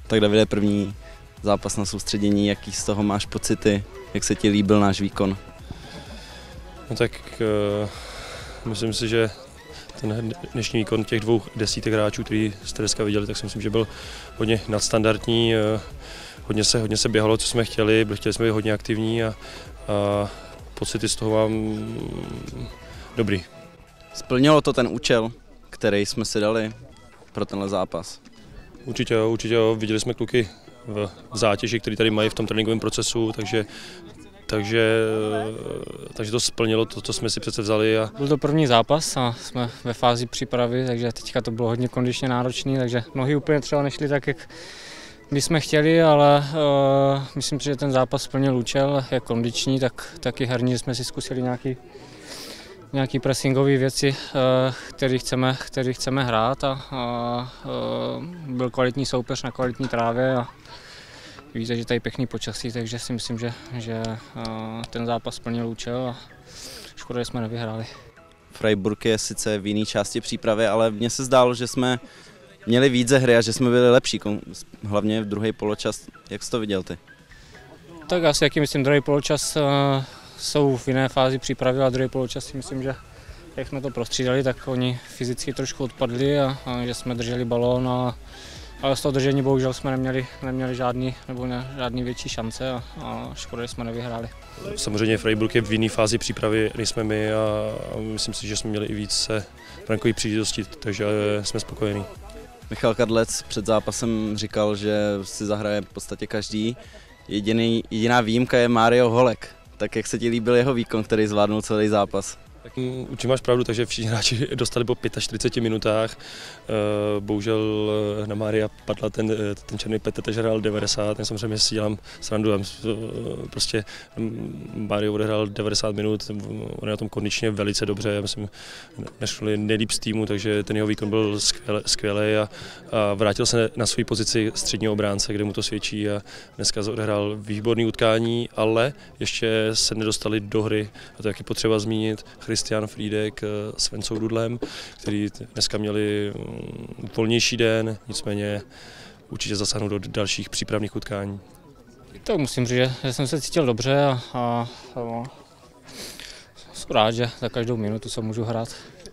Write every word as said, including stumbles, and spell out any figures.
Tak Davide, první zápas na soustředění, jaký z toho máš pocity, jak se ti líbil náš výkon? No tak uh, myslím si, že ten dnešní výkon těch dvou desítek hráčů, který jste dneska viděli, tak si myslím, že byl hodně nadstandardní. Uh, hodně, se, hodně se běhalo, co jsme chtěli, chtěli jsme být hodně aktivní a, a pocity z toho mám dobrý. Splnilo to ten účel, který jsme si dali pro tenhle zápas? Určitě jo, určitě jo. Viděli jsme kluky v zátěži, který tady mají v tom tréninkovém procesu, takže, takže, takže to splnilo to, co jsme si přece vzali. A... Byl to první zápas a jsme ve fázi přípravy, takže teďka to bylo hodně kondičně náročné, takže nohy úplně třeba nešly tak, jak my jsme chtěli, ale uh, myslím si, že ten zápas splnil účel, jak kondiční, tak, tak i herní, že jsme si zkusili nějaký nějaké pressingové věci, které chceme, který chceme hrát a, a byl kvalitní soupeř na kvalitní trávě a víte, že tady pěkný počasí, takže si myslím, že, že ten zápas splnil účel a škoda, že jsme nevyhráli. Freiburg je sice v jiné části přípravy, ale mně se zdálo, že jsme měli víc ze hry a že jsme byli lepší, hlavně v druhý poločas. Jak jsi to viděl ty? Tak asi, jaký myslím, druhý poločas jsou v jiné fázi přípravy a druhý poločas si myslím, že jak jsme to prostřídali, tak oni fyzicky trošku odpadli a, a že jsme drželi balón, a, ale z toho držení bohužel jsme neměli, neměli žádný, nebo ne, žádný větší šance a, a škoda, že jsme nevyhráli. Samozřejmě Freiburg je v jiné fázi přípravy, než jsme my a, a myslím si, že jsme měli i více brankových příležitostí, takže jsme spokojení. Michal Kadlec před zápasem říkal, že si zahraje v podstatě každý. Jediný, jediná výjimka je Mario Holek. Tak jak se ti líbil jeho výkon, který zvládnul celý zápas? Tak určitě máš pravdu, takže všichni hráči dostali po čtyřiceti pěti minutách. Bohužel na Mária padla ten, ten černý Petr, takže hrál devadesát. Já samozřejmě si dělám srandu. Prostě Mário odehrál devadesát minut, on je na tom kondičně velice dobře. Já myslím, nešli nejlíp z týmu, takže ten jeho výkon byl skvělý a, a vrátil se na svou pozici středního obránce, kde mu to svědčí a dneska odehrál výborný utkání, ale ještě se nedostali do hry a to je taky potřeba zmínit. Christian Friedek s Vencou Dudlem, který dneska měli volnější den, nicméně určitě zasáhnou do dalších přípravných utkání. To musím říct, že jsem se cítil dobře a, a, a jsem rád, že za každou minutu se můžu hrát.